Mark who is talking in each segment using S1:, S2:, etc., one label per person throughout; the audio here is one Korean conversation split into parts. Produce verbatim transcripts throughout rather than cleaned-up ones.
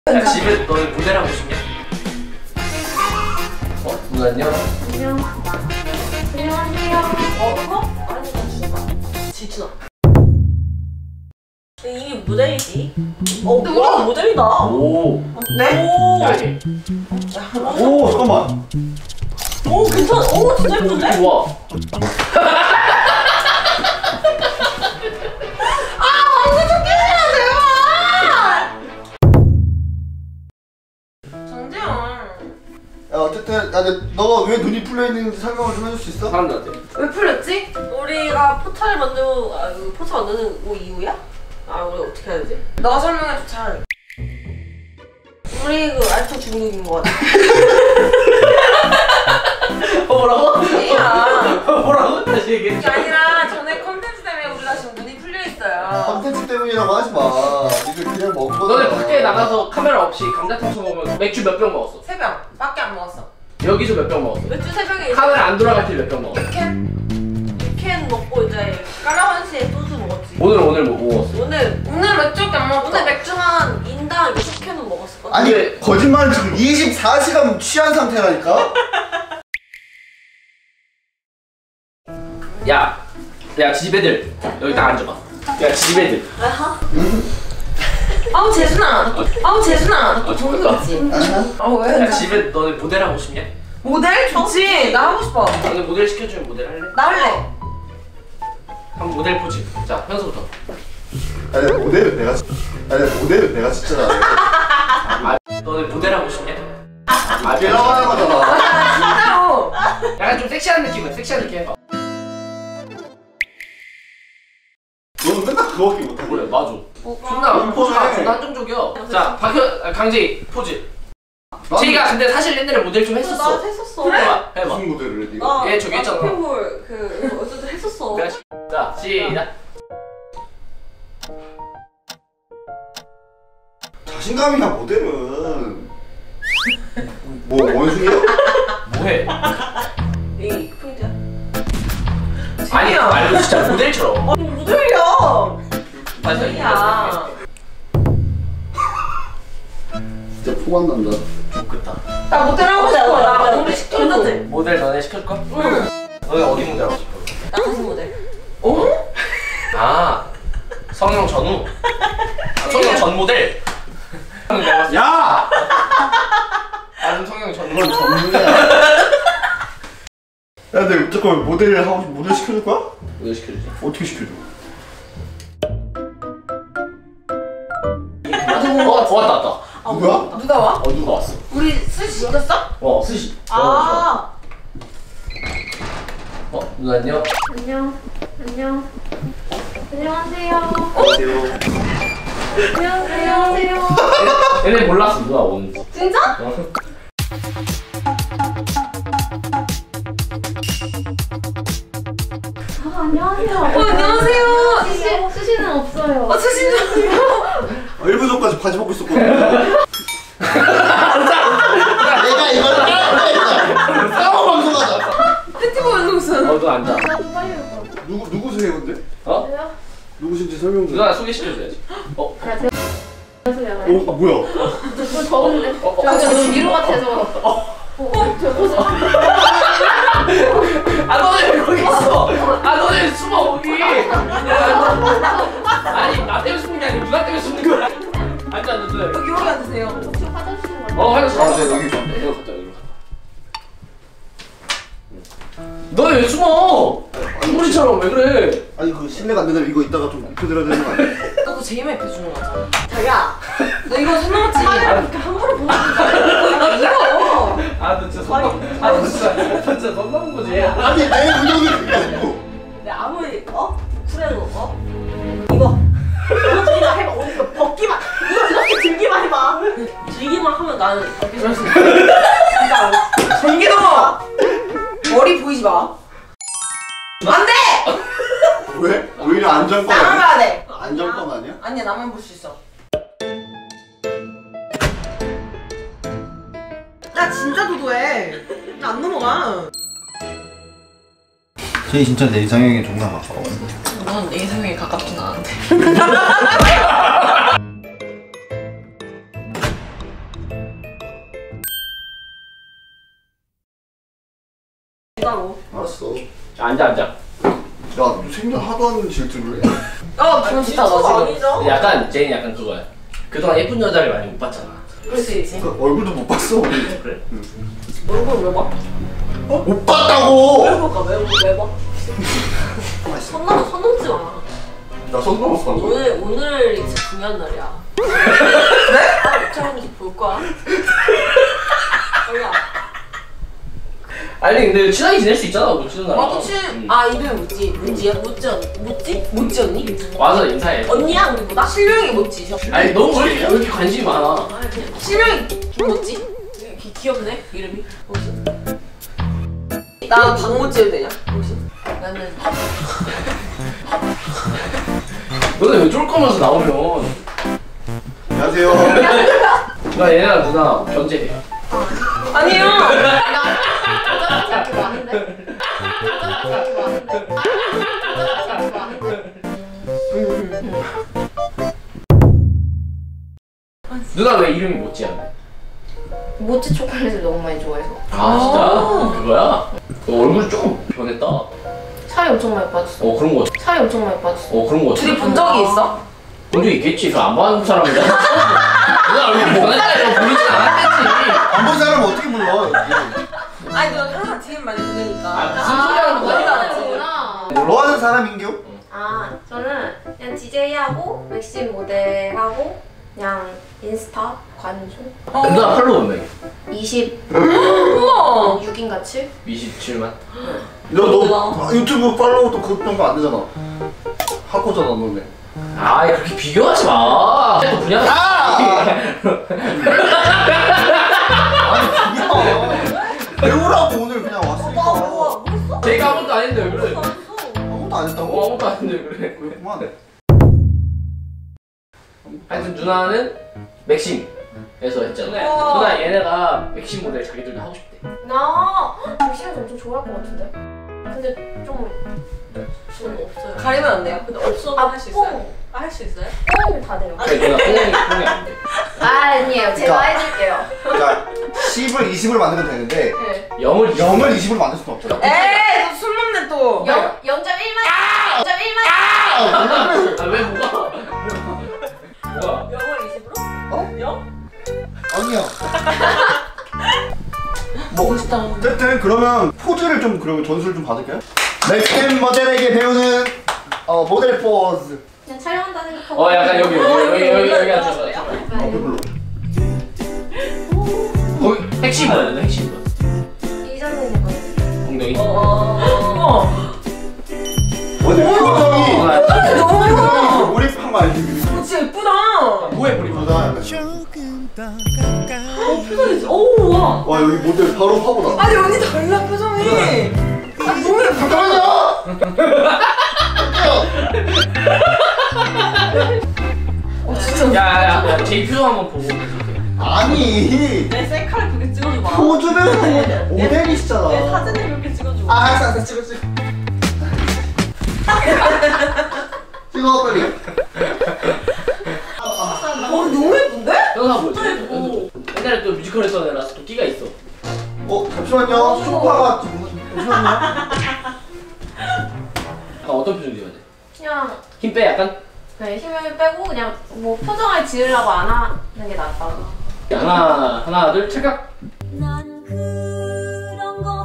S1: 야, 집에 너네 모델하고 싶냐? 어? 누나 안녕?
S2: 안녕. 안녕하세요. 어? 어? 아니, 나 진짜. 지준아. 이미 모델이지? 어, 뭐야? 모델이다.
S1: 오.
S2: 네? 오.
S1: 야, 얘.
S3: 오, 잠깐만.
S2: 오, 괜찮아. 오, 진짜 예쁜데?
S1: 우와.
S3: 야, 어쨌든, 야, 너가 왜 눈이 풀려 있는지 설명을 좀 해줄 수 있어?
S1: 사람들한테.
S2: 왜 풀렸지? 우리가 포차를 만들고, 아, 포차 만드는 거 이후야? 아, 우리 어떻게 해야 되지? 너가 설명해줘, 잘. 우리 그 알토 중국인 거 같아.
S1: 어, 뭐라고?
S2: 아니야.
S1: 뭐라고? 다시 얘기해.
S2: 그게 아니라 전에 컨텐츠 때문에 우리가 지금 눈이 풀려 있어요.
S3: 컨텐츠 때문이라고 하지 마. 이제 그냥 먹고.
S1: 너네 밖에 나가서 카메라 없이 감자탕 처먹으면 맥주 몇 병 먹었어?
S2: 세 병 밖에 안 먹었어.
S1: 여기서 몇 병 먹었어?
S2: 맥주 세 병에
S1: 카메라 안 돌아갈 때 몇 병 먹었어?
S2: 캔? 캔 먹고 이제 까라완시에 소주 먹었지.
S1: 오늘 오늘 뭐 먹었어?
S2: 오늘 오늘 맥주밖에 안 먹었어. 오늘 맥주 한 인당 여섯 캔은 먹었을 거야.
S3: 아니,
S1: 왜?
S3: 거짓말 지금 이십사 시간 취한 상태라니까?
S1: 야, 야 집애들 여기 딱 앉아봐. 야 집애들.
S2: 아하. 아우 재준아. 아우 재준아. 너 정석이지. 아 왜?
S1: 야 집에 너네 모델 하고 싶냐?
S2: 모델 좋지. 나 하고 싶어.
S1: 너네 모델 시켜주면 모델 할래?
S2: 나 할래.
S1: 한번 모델 포즈. 자 현수부터.
S3: 아니, 모델은 내가, 진- 아니, 모델은 내가 진짜 잘해.
S1: 아, 너네 모델 하고 싶냐? 아,
S3: 내가 하는 거잖아.
S2: 아 진짜로.
S1: 약간 좀 섹시한 느낌은 섹시한 느낌 해봐.
S3: 너는 맨날 그거밖에 못하네.
S1: 그래 맞아. 존나
S3: 어,
S1: 포즈가
S3: 포즈해.
S1: 존나 한정적이야. 자 박현 아, 강재희 포즈. 제이가 근데 사실 옛날에 모델 좀 했었어.
S2: 나 했었어.
S1: 해봐 해봐.
S3: 무슨 모델을 해, 네가?
S2: 나-
S1: 얘 저기
S2: 나
S1: 있잖아.
S2: 쇼핑몰 그 어쨌든 했었어.
S1: 내가 시- 자 시작.
S3: 자신감이야, 모델은. 뭐, 원숭이야?
S1: 뭐해?
S2: 이 포인트야.
S1: 아니 말고 진짜 모델처럼.
S2: 아니 모델이야.
S1: 다시
S2: 아니야.
S3: 진짜 포만 난다.
S1: 좋겠다.
S2: 나 모델 하고 싶어. 나 우리 시켜줘.
S1: 모델 너네 시킬 거?
S2: 응.
S1: 너네 어디 모델 하고 싶어?
S2: 나 가수 모델. 어?
S1: 아 성형 전후. 아, 성형 전 모델. 내가 봤을 때
S3: 야!
S1: 나는 성형 전
S3: 그건
S1: 모델.
S3: 전문이야. 야, 근데 잠깐만, 모델을 하고, 모델 시켜줄 거야?
S1: 모델 시켜주지.
S3: 어떻게 시켜줘?
S1: 어 왔다 왔다.
S2: 아,
S3: 누구야?
S2: 누가 와?
S1: 어 누가 왔어?
S2: 우리 스시 시켰어?
S1: 어 스시.
S2: 아.
S1: 어 누나 안녕.
S4: 안녕. 안녕. 안녕하세요.
S3: 안녕하세요.
S4: 안녕하세요.
S1: 얘네 몰랐어 누나 오는지.
S2: 진짜?
S1: 어.
S4: 아, 안녕하세요.
S2: 어, 안녕하세요.
S4: 스시, 스시는 없어요.
S2: 어, 스시는.
S3: 어, 일 분 전까지 바지 벗고 있었거든. 내가 이걸 따라했다. 싸워 방송하자.
S2: 팬티 보는 무슨?
S1: 어 누나 앉아.
S4: 나도 빨리 올 거야.
S3: 누구 누구세요, 근데?
S1: 어?
S4: 왜요?
S3: 누구신지 설명 좀.
S1: 누나 소개시켜줘야지. 어?
S4: 아, 제가 그래서요.
S3: 어, 아, 뭐야?
S4: 저 적은데.
S1: 어, 어,
S4: 저 지금 위로 같아서. 어, 어, 저 보세요.
S1: 아 너네 왜 거기 있어? 아 너네 숨어 거기. 아니 나 때문에 숨는 게 아니고 누나 때문에 숨는 거야. 앉아 앉아 누나.
S2: 여기 여기 앉으세요.
S4: 저 화장실 가.
S1: 어 화장실.
S3: 아, 네, 여기 있어.
S1: 여기 갔다 여기. 너네 왜 숨어? 우리처럼 왜 그래?
S3: 아니, 그 실례가 안 되면 이거 이따가 좀 입혀드려야 되는 거 아니야?
S2: 너 그거 제이만 입혀주는 거잖아. 자기야, 너 이거 손 넘었지? 카메라 이렇게 함부로 보는 거야. 이거.
S1: 아너 진짜 손 넘. 아너 진짜 너 진짜 손 넘은 거지.
S3: 아니, 내 운동이 그게 아니고.
S2: 내 아무리 어? 쿨해도 어? 이거. 이거 들기만 해봐. 오늘 이거 벗기만. 이거 이렇게 들기만 해봐. 들기만 하면 나는 벗기지 할 수 있어. 진짜. 전기도 머리 보이지 마. 안 돼!
S3: 왜? 오히려 안정감
S2: 나만
S3: 아니야?
S2: 봐야 돼.
S3: 안정감 아니야?
S2: 아니야, 나만 볼 수 있어. 나 진짜 도도해. 나 안 넘어가.
S3: 쟤 진짜 내 이상형에 존나 가까워.
S2: 넌 내 이상형에 가깝진 않은데. 진짜로.
S3: 알았어.
S1: 자, 앉아 앉아.
S3: 야, 너 생전 하도 안 질투를 해?
S2: 야, 그럼 진짜 아니죠?
S1: 약간 제인 약간 그거야. 그동안 예쁜 여자를 많이 못 봤잖아.
S2: 그렇지.
S3: 그 얼굴도 못 봤어 우리.
S1: 그래?
S2: 얼굴 왜 봐?
S3: 어? 못 봤다고!
S2: 왜 볼까? 왜, 왜 봐? 선 넘, 선 넘지 마.
S3: 나 손 넘었어 방금.
S2: 오늘, 오늘 진짜 중요한 날이야. 네? 아, 어쩌는지 볼 거야. 몰라.
S1: 아니 근데 친하게 지낼 수 있잖아. 뭐 친한
S2: 아, 그치? 아, 이름이 뭐지? 뭐지야? 뭐지 언니? 뭐지? 뭐지 언니?
S1: 와서 인사해.
S2: 언니야, 우리보다? 실명이 뭐지?
S1: 아니 너무 왜 이렇게, 왜 이렇게 관심이 많아?
S2: 아, 그냥 실명이 뭐지? 기, 귀엽네? 이름이? 뭐지? 나 박모찌 되냐? 뭐지? 나는
S1: 너네 왜 쫄 거면서 나오면?
S3: 안녕하세요.
S1: 나 얘네랑 누나 견제해.
S2: 아니요!
S4: 여자같이 이렇게 많은데? 여자같이 이렇게 많은데? 여자같이 이렇게 많은데?
S1: 누나 왜 이름이 모찌야?
S4: 모찌 초콜릿을 너무 많이 좋아해서
S1: 아 진짜? 그거야? 너 얼굴이 조금 변했다. 어
S4: 살이 엄청 많이 빠졌어.
S1: 그런 거.
S4: 살이 엄청 많이 빠졌어.
S1: 어 그런 거.
S2: 둘이 본 적이 있어?
S1: 본 적 있겠지. 그안 봐는 사람이잖아. 누나 얼굴 변했다 보이진 않았겠지.
S3: 안 본 사람 어떻게 불러?
S2: 아니 너 항상 디엠 많이 보내니까.
S1: 아 무슨 소리 하는 거야?
S2: 머리가 안 지.
S4: 그렇구나.
S3: 뭐 하는 사람인겨?
S4: 아, 저는 그냥 디제이하고 맥심 모델하고 그냥 인스타 관조
S1: 누나 팔로우 몇 명이야?
S2: 우와!
S4: 이십육인가 칠?
S1: 이십칠만?
S3: 너, 너 유튜브 팔로우도 그것 정도 안 되잖아. 하코잖아 너네.
S1: 아 그렇게 비교하지 마. 또 분야가.
S3: 아! 아니 그냥 배우라고 오늘 그냥 왔으니까.
S2: 나 뭐야? 뭐 했어?
S1: 제가 아무것도 안 했는데 왜 그래?
S2: 나 했어.
S3: 아무것도 안
S1: 어
S3: 했다고?
S1: 아무것도 안 했는데 왜 그래?
S3: 그렇구만.
S1: 하여튼 누나는 맥심에서 했잖아.
S2: 네.
S1: 누나 얘네가 맥심 모델 자기들도 하고 싶대.
S4: 나 맥심에서 엄청 좋아할 것 같은데? 근데 좀
S2: 좀 없어요. 가리면 안 돼요. 근데 없어도
S4: 아,
S2: 할 수 있어요?
S4: 뽕!
S2: 아, 할 수 있어요?
S4: 뽕이면 다 돼요.
S1: 그래 누나 뽕이 뽕이 안 돼.
S4: 아, 아니에요. 제가
S3: 그러니까-
S4: 해줄게요.
S3: 그러니까 십을 이십으로 만들면 되는데
S4: 네.
S1: 영을
S3: 영을 이십으로 만들 수는 없잖아.
S2: 에이, 너 술 먹네 또.
S4: 영, 영점일만! 영점일만!
S1: 아왜 뭐가? 뭐가?
S2: 영월 이십으로?
S3: 어?
S2: 영?
S3: 아니야. 뭐 어쨌든 그러면 포즈를 좀 그러면 전수를 좀 받을까요? 맥심 모델에게 배우는 어 모델 포즈.
S4: 그냥 촬영한다 생각하고.
S1: 어 약간 여기 여기 여기 여기 여기 앉아.
S3: 어 배불러.
S1: 거기 핵심 뭐야? 너 핵심 뭐야?
S4: 이 선생님 거예요.
S1: 엉덩이.
S2: 어.
S3: 모델 표정이
S1: 어,
S3: 표정이 몰입한 거 알지?
S2: 진짜 예쁘다.
S1: 뭐해 우리
S3: 보다 약간.
S2: 어, 표정이 오, 와.
S3: 와 여기 모델 바로 화보다.
S2: 아니, 언니 달라, 표정이. 아, 너무 예쁘다.
S3: 잠깐만요.
S2: 어, 진짜.
S1: 야야야 제이 표정 한번 보고.
S3: 아니
S2: 내 셀카를 그렇게 찍어줘 봐.
S3: 포즈는 모델이시잖아.
S2: 내 사진을 그렇게 찍어줘.
S3: 아 알았어 알았어 찍어 찍어. 찍어 빨리.
S2: 어, 너무 예쁜데?
S1: 영상 보지.
S2: 진짜 예뻐.
S1: 옛날에 또 뮤지컬 했던 애라서 또 끼가 있어.
S3: 어 잠시만요. 소파가 잠시만요.
S1: 약간 어떤 표정 지어야 돼?
S4: 그냥
S1: 힘 빼 약간.
S4: 네, 힘을 빼고 그냥 뭐 표정을 지으려고 안 하는 게 낫다고.
S1: 하나 하나 둘 찰칵.
S5: 난 그런 거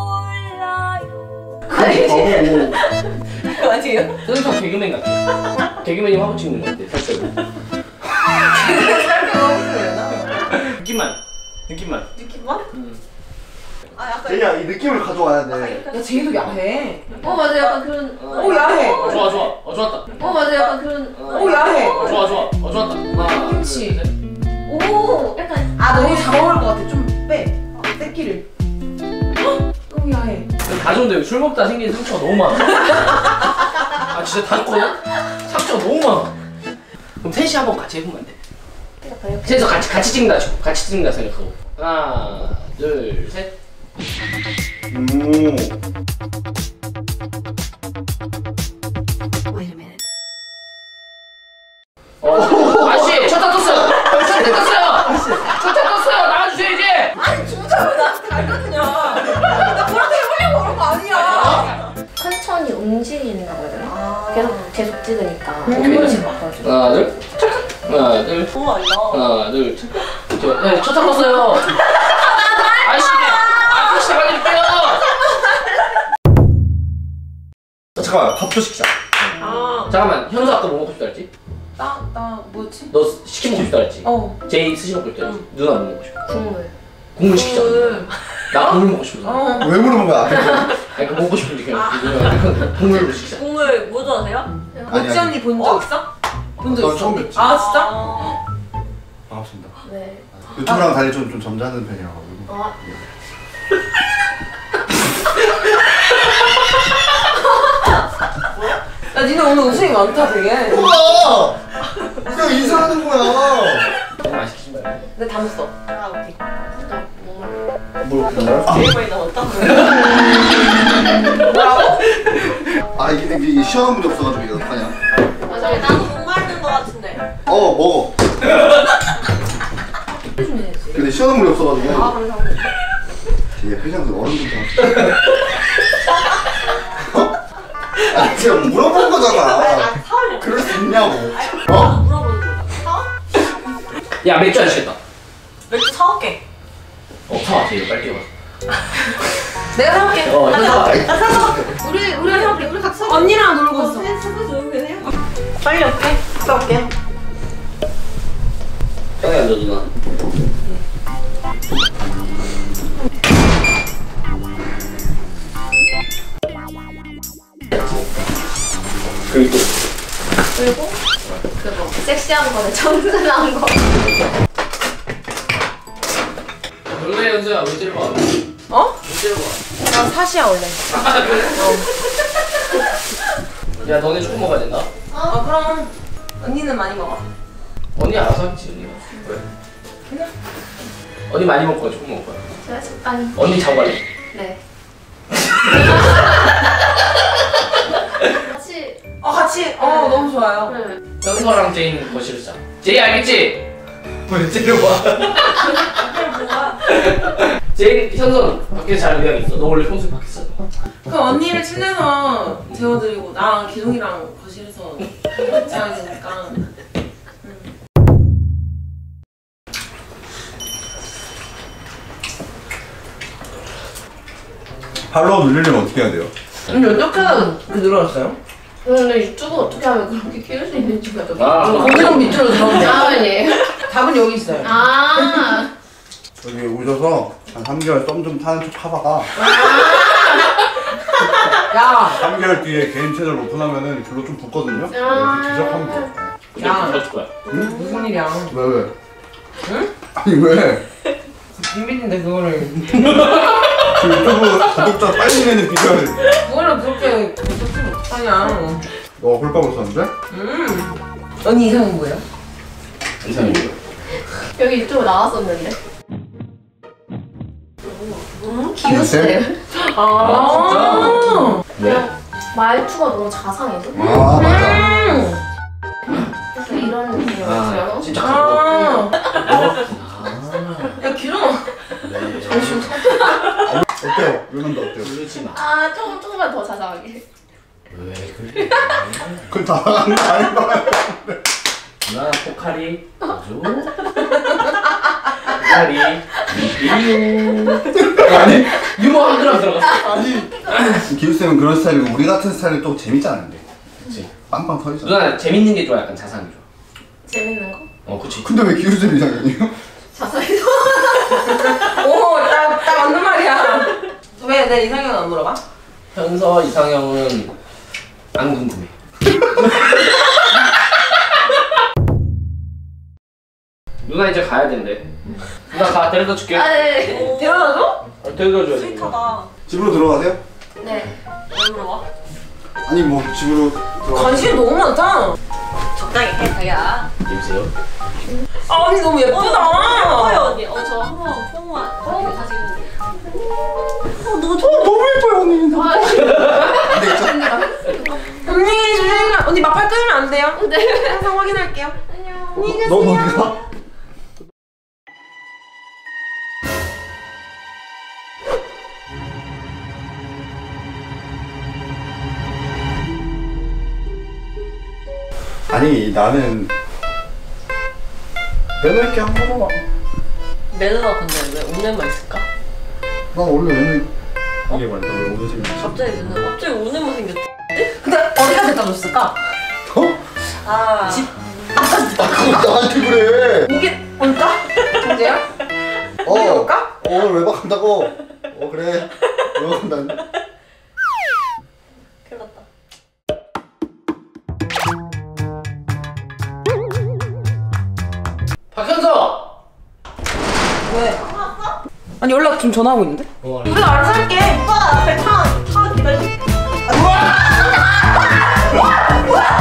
S5: 몰라요.
S3: 아니
S2: 그거 아니에요?
S1: 현성 개그맨 같아. 개그맨이 화보 찍는 거 같아. 살짝.
S2: 셀카 너무 예쁘다.
S1: 느낌만. 느낌만.
S2: 느낌만?
S1: 음.
S2: 아, 약간.
S3: 제이야 이 느낌을 가져와야 돼.
S2: 야, 제이도 야해.
S4: 어, 맞아. 약간 그런.
S2: 오, 야해.
S1: 어, 좋아 좋아. 어 좋았다.
S4: 어, 맞아. 약간 그런.
S2: 오, 야해.
S1: 어, 좋아 좋아. 어 좋았다. 하나
S2: 그렇지.
S1: 둘, 셋.
S4: 오, 약간.
S2: 아, 너무 잘 어울릴 것 같아. 좀 빼. 떼끼를. 너무 야해.
S1: 다 좋은데 술 먹다 생긴 상처가 너무 많아. 아 진짜 다 좋거든? 상처가 너무 많아. 그럼 셋이 한번 같이 해보면 안 돼?
S4: 이렇게.
S1: 셋이서 같이 같이 찍는다 치고 같이 찍는다 생각하고 하나 둘 셋.
S3: 오.
S1: 어 아씨 첫타 떴어요. 첫타 떴어요. 첫타 떴어요. 나와주세요 이제.
S2: 아니, 주무자면 나한테 달거든요. 나 보라색 해보려고 그런
S1: 오케이. 하나 둘 하나 둘
S2: 너무 아니다.
S1: 하나 둘 저, 네, 첫 잡았어요. 아이씨 아이씨 잡아드릴게요.
S3: 잠깐만 밥도 시키자.
S2: 아.
S1: 잠깐만 현수 아까 뭐 먹고 싶다 했지?
S2: 나, 나 뭐지?
S1: 너 시키 먹고 싶다 했지?
S2: 어.
S1: 제이 스시 먹고 싶다 했지? 누나 뭐 먹고 싶어?
S4: 국물.
S1: 국물 시키자. 나 국물 먹고 싶어.
S2: 어.
S3: 왜 물어본 거야?
S1: 아니 그 먹고 싶은데 그냥 국물로 시키자.
S2: 국물 뭐 좋아하세요?
S3: 아니,
S2: 옥지
S3: 아니.
S2: 언니 본 적 있어? 본 적
S3: 넌
S2: 있어?
S3: 처음 뵙지.
S2: 아 진짜?
S3: 반갑습니다.
S4: 네.
S3: 유튜브랑 달리 좀, 좀 점잖은 편이라고.
S4: 아.
S2: 야 니네 오늘 웃음이 많다 되게.
S3: 뭐야! 그냥 인사하는 거야.
S1: 너무 많이 시키신 거야.
S2: 근데 다 먹어. 아 오케이.
S4: 진짜 국물.
S3: 뭘 뭐야?
S2: 제일 많이 나왔다.
S3: 아 이게, 이게 시원한 물이 없어가지고 이거 어떡하냐?
S4: 아, 저기
S2: 나도 못 마르는 거 같은데.
S3: 어 먹어. 근데 시원한 물이 없어가지고.
S4: 아, 감사합니다.
S3: 얘 표정도 어른 좀 봐. 어? 아 제가 물어본 거잖아.
S2: 사월이
S3: 그럴 수 있냐고.
S2: 어?
S3: 어?
S2: 물어보는 거야. 사와?
S1: 야 맥주 안 시켰다.
S2: 맥주 사올게.
S1: 어 사와 제이 빨리 뛰어가.
S2: 내가 사올게.
S1: 어 현수아.
S2: 나 사서.
S4: 우리, 우리 사올게. 우리 각자 사올게.
S2: 언니랑 놀고 있어. 조용히 해요. 빨리 올게. 갔다 올게.
S1: 형이 앉아 누나. 그리고
S4: 그리고 그거 섹시한 거네. 청순한 거.
S1: 원래 현수야 왜 찔러?
S2: 어?
S1: 왜 찔러?
S2: 난 사시야 원래.
S1: 야 너네 조금 먹어야 된다.
S2: 아 그럼 언니는 많이 먹어.
S1: 언니 알아서 하지 언니가. 왜?
S2: 그냥.
S1: 언니 많이 먹을 거야 조금 먹을 거야.
S4: 제가 식단이.
S1: 언니 자고 갈래?
S4: 네. 같이.
S2: 어 같이. 어 너무 좋아요.
S4: 네.
S1: 현서랑 제이는 거실에서 자. 제이 알겠지? 왜 찔러봐?
S2: 뭐야?
S1: 제이 현서는 밖에서 잘 의향이 있어. 너 원래 평소에 밖에서 자.
S2: 그럼 언니를 침대에서 재워드리고 나랑 기동이랑 거실에서 자야 되니까.
S3: 팔로우 누르려면 어떻게 해야 돼요?
S2: 언니 어떻게 그 늘어났어요?
S4: 근데 유튜브 어떻게 하면 그렇게 키울 수 있는지 모르겠어.
S1: 아.
S2: 거기랑 밑으로 들어오죠.
S4: 아니에요.
S2: 답은 여기 있어요.
S4: 아.
S3: 여기 오셔서 한 삼 개월 썸 좀 타는 척 하다가
S2: 야,
S3: 삼 개월 뒤에 개인 채널 오픈하면은 글로 좀 붙거든요? 이렇게 지적하면 돼요.
S1: 근데
S2: 야.
S1: 붙여줄 거야.
S2: 무슨 일이야?
S3: 왜 왜?
S2: 응?
S3: 아니 왜?
S2: 비밀인데 그거를
S3: 그 유튜브 구독자 빨리 내는 비결.
S2: 그거를 그렇게 그렇게 못하냐?
S3: 너 홀밥을 썼는데?
S2: 음. 언니 이상은 뭐예요?
S1: 이상해.
S4: 여기 유튜브 나왔었는데. 음, 기우스네요.
S2: 아.
S1: 왜?
S4: 말투가 너무 자상해서.
S3: 아 맞아.
S4: 그래서 이런
S1: 아
S4: 느낌이었어요.
S1: 진짜
S2: 아.
S1: 그렇구나.
S2: 야 기동아.
S1: 정신
S3: 어때요? 요런도 어때요?
S1: 부르지 마.
S4: 아, 조금, 조금만 더 자상하게.
S1: 왜 그래?
S3: 그건 다 나간 거 아닌가?
S1: 누나 포카리 아주 포카리 리뷰. 아니 유머 한 그램 들어갔어.
S3: 아니 기우쌤은 그런 스타일이고 우리 같은 스타일은 또 재밌잖아 근데.
S1: 그치.
S3: 빵빵 터지잖아.
S1: 누나 재밌는 게 좋아 약간 자상이 좋아.
S4: 재밌는 거?
S1: 어 그치.
S3: 근데 왜 기우쌤 이상형이에요?
S4: 자상해서.
S2: 오, 딱, 딱 맞는 말이야. 왜 내 이상형 안 물어봐?
S1: 현서 이상형은 안 궁금해. 누나 이제 가야 된대. 누나 가 데려다 줄게.
S4: 아, 네.
S2: 데려다줘?
S1: 어, 데려다 줘야지.
S2: 스윗하다.
S3: 집으로 들어가세요?
S4: 네.
S2: 왜 물어봐?
S3: 아니 뭐 집으로 들어가.
S2: 관심이 너무 많다.
S6: 적당히 해, 자기야.
S1: 입으세요.
S2: 아, 언니 너무 예쁘다.
S6: 예뻐요, 언니. 어, 저 한번 뽕만 이렇게 다시 입는데.
S3: 어, 너무 예뻐요 언니.
S4: 아,
S3: 근데 있죠?
S4: 언니가.
S2: 언니, 조심히. 언니 막발 끊으면 안 돼요?
S4: 네.
S2: 항상 확인할게요.
S4: 안녕.
S2: 안녕히
S3: 너
S2: 계세요.
S3: 어디가? 아니 나는 매너 있게 한 번만.
S2: 매너가 근데 왜 오늘만 있을까?
S3: 난 원래 매너 이게 말이야. 왜 오늘 생겼지?
S2: 갑자기 매너 갑자기 오늘만 생겼지?
S6: 근데 어디가 됐다 줬을까?
S3: 어?
S2: 아
S6: 집.
S3: 아 그거 나한테 그래.
S6: 오게 올까? 정재야?
S3: 어.
S6: 오게 올까?
S3: 어, 오늘 외박한다고. 어 그래. 외박한다.
S2: 큰일 났다.
S1: 박현서!
S6: 왜? 아니 연락 지금 전화하고 있는데?
S1: 어,
S6: 우리가 알아서 할게.
S2: 오빠 앞에 차, 차 기다려.
S3: 우와!